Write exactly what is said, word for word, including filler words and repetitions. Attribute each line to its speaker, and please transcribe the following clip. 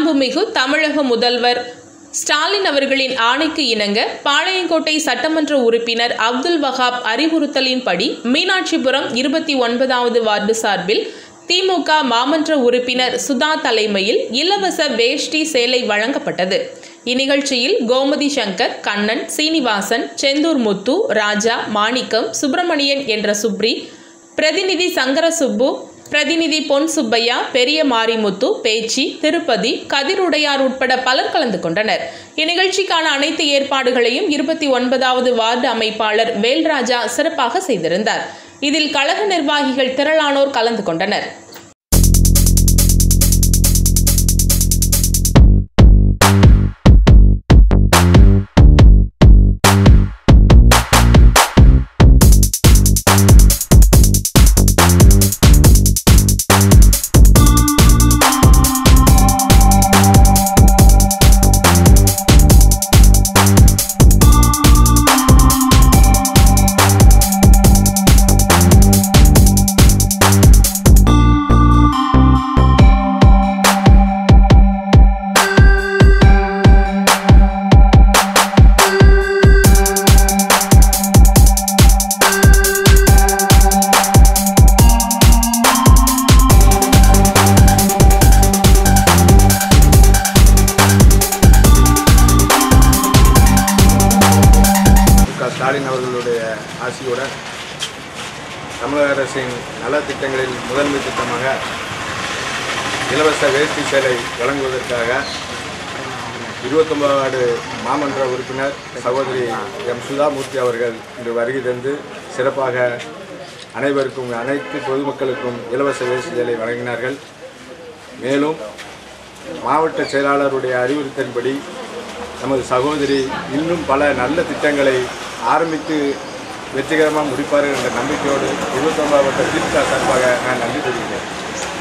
Speaker 1: மாண்புமிகு தமிழக முதல்வர் ஸ்டாலின் அவர்களின் ஆணைக்கு இணங்க பாளையங்கோட்டை சட்டமன்ற உறுப்பினர் அப்துல் வஹாப் அறிவுறுத்தலின்படி மீனாட்சிபுரம் இருபத்தி ஒன்பதாவது வார்டு சார்பில் திமுக மாமன்ற உறுப்பினர் சுதா தலைமையில் இலவச வேஷ்டி சேலை வழங்கப்பட்டது. இந்நிகழ்ச்சியில் கோமதி சங்கர், கண்ணன், சீனிவாசன், செந்தூர் முத்து, ராஜா, மாணிக்கம், சுப்பிரமணியன் என்ற சுப்ரி, பிரதிநிதி சங்கர சுப்பு, பிரதிநிதி பொன் சுப்பையா, பெரிய மாரிமுத்து, பேச்சி, திருப்பதி, கதிருடையார் உட்பட பலர் கலந்து கொண்டனர். இந்நிகழ்ச்சிக்கான அனைத்து ஏற்பாடுகளையும் இருபத்தி ஒன்பதாவது வார்டு அமைப்பாளர் வேல்ராஜா சிறப்பாக செய்திருந்தார். இதில் கழக நிர்வாகிகள் திரளானோர் கலந்து கொண்டனர்.
Speaker 2: ஸ்டாலின் அவர்களுடைய ஆசியுடன் தமிழக அரசின் நலத்திட்டங்களில் முதன்மை திட்டமாக இலவச வேஷ்டி சேலை வழங்குவதற்காக இருபத்தொன்பதாவது மாமன்ற உறுப்பினர் சகோதரி எம் சுதாமூர்த்தி அவர்கள் இன்று வருகை தந்து சிறப்பாக அனைவருக்கும் அனைத்து பொதுமக்களுக்கும் இலவச வேஷ்டி சேலை வழங்கினார்கள். மேலும் மாவட்ட செயலாளருடைய அறிவுறுத்தலின்படி நமது சகோதரி இன்னும் பல நல்ல திட்டங்களை ஆரம்பித்து வெற்றிகரமாக முடிப்பார்கள் என்ற நம்பிக்கையோடு இருபத்தொன்பதாவது வட்ட திமுக சார்பாக நான் நன்றி தெரிவிக்கிறேன்.